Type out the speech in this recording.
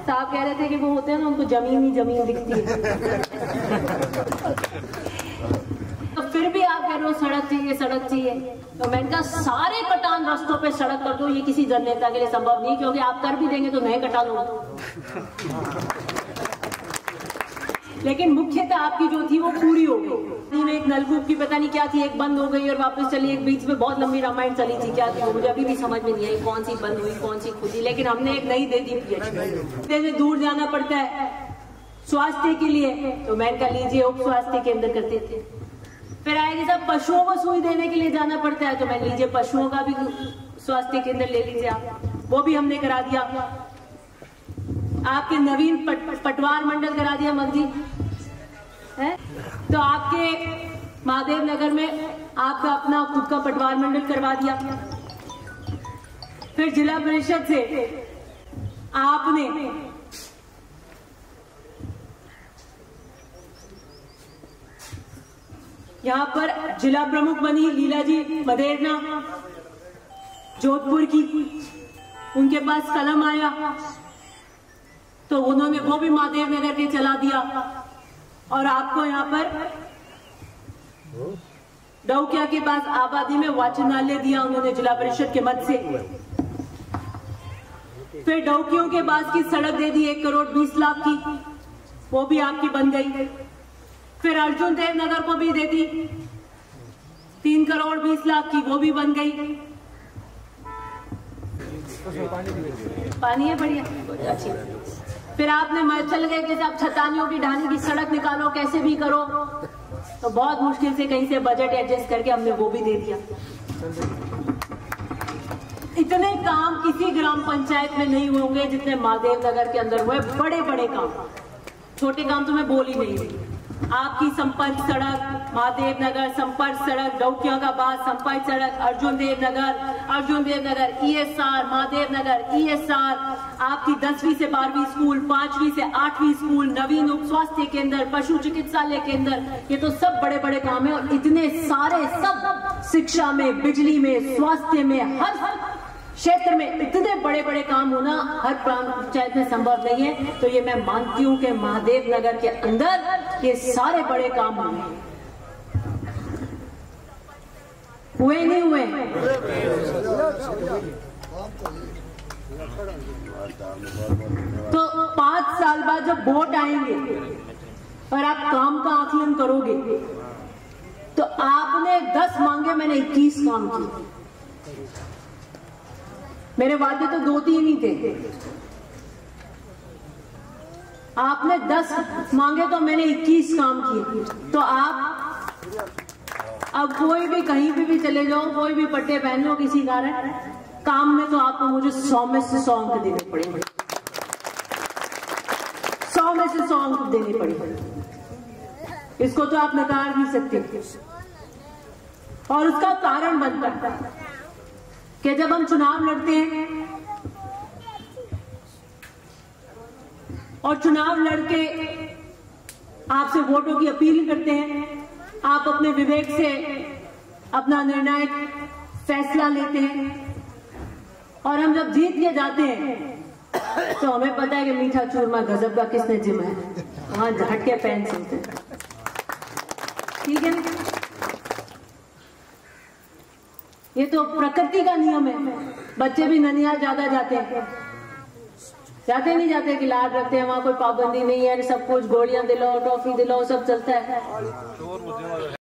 साहब कह रहे थे कि वो होते हैं ना, उनको जमीन ही जमीन दिखती है। तो फिर भी आप कह रहे हो सड़क चाहिए सड़क चाहिए, तो मैंने कहा सारे कटान रास्तों पे सड़क कर दो। ये किसी जननेता के लिए संभव नहीं, क्योंकि आप कर भी देंगे तो नए कटान होंगे। लेकिन मुख्यतः आपकी जो थी वो पूरी हो गई। एक नलकूप की पता नहीं क्या थी, एक बंद हो गई और वापस चली, एक बीच में बहुत लंबी रामायण चली थी, क्या थी वो मुझे अभी भी समझ में नहीं आई, कौन सी बंद हुई कौन सी खुली। लेकिन हमने एक नई दे दी पीएचडी। दूर जाना पड़ता है स्वास्थ्य के लिए, तो मैंने कहा लीजिए उप स्वास्थ्य केंद्र करते थे। फिर आएगी साहब पशुओं को सुई देने के लिए जाना पड़ता है, तो मैं लीजिए पशुओं का भी स्वास्थ्य केंद्र ले लीजिए आप, वो भी हमने करा दिया। आपके नवीन पटवार मंडल करा दिया मंत्री है, तो आपके महादेव नगर में आपका अपना खुद का पटवार मंडल करवा दिया। फिर जिला परिषद से आपने यहां पर जिला प्रमुख बनी लीला जी मदेरना जोधपुर की, उनके पास कलम आया तो उन्होंने वो भी महादेव नगर के चला दिया। और आपको यहाँ पर डौकिया के पास आबादी में वाचनालय दिया उन्होंने जिला परिषद के मद से। फिर डौकियों के पास की सड़क दे दी 1 करोड़ 20 लाख की, वो भी आपकी बन गई। फिर अर्जुन देव नगर को भी दे दी 3 करोड़ 20 लाख की, वो भी बन गई। पानी है बढ़िया अच्छी। फिर आपने चल गए कि आप छतानियों की ढानी की सड़क निकालो, कैसे भी करो, तो बहुत मुश्किल से कहीं से बजट एडजस्ट करके हमने वो भी दे दिया। इतने काम किसी ग्राम पंचायत में नहीं होंगे जितने महादेव नगर के अंदर हुए। बड़े बड़े काम, छोटे काम तो मैं बोल ही नहीं रही। आपकी संपर्क सड़क महादेव नगर संपर्क सड़क, डौकिया का बाद संपर्क सड़क, अर्जुन देव नगर ईएसआर, महादेव नगर ईएसआर, आपकी 10वीं से 12वीं स्कूल, 5वीं से 8वीं स्कूल, नवीन उप स्वास्थ्य केंद्र, पशु चिकित्सालय केंद्र, ये तो सब बड़े बड़े काम है। और इतने सारे सब शिक्षा में, बिजली में, स्वास्थ्य में, हर क्षेत्र में इतने बड़े बड़े काम होना हर पंचायत में संभव नहीं है। तो ये मैं मानती हूं कि महादेव नगर के अंदर ये सारे बड़े काम हुए नहीं हुए। तो 5 साल बाद जब वोट आएंगे और आप काम का आकलन करोगे, तो आपने 10 मांगे, मैंने 21 काम किए। मेरे वादे तो 2-3 ही थे, आपने 10 मांगे तो मैंने 21 काम किए। तो आप अब कोई भी कहीं भी चले जाओ, कोई भी पट्टे पहन लो, किसी कारण काम में तो आपको मुझे 100 में से 100 अंक देने पड़ेंगे, 100 में से 100 अंक देने पड़ेंगे। इसको तो आप नकार नहीं सकते। और उसका कारण बनता है कि जब हम चुनाव लड़ते हैं और चुनाव लड़के आपसे वोटों की अपील करते हैं, आप अपने विवेक से अपना निर्णायक फैसला लेते हैं, और हम जब जीत के जाते हैं तो हमें पता है कि मीठा चूरमा गजब का किसने जिमा है, वहां झटके पहन सकते हैं। ठीक है ना, ये तो प्रकृति का नियम है। बच्चे भी ननिहाल ज्यादा जाते हैं, जाते नहीं जाते कि लाड रखते हैं, वहां कोई पाबंदी नहीं है, सब कुछ गोलियां दिलाओ, टॉफी दिलाओ, सब चलता है।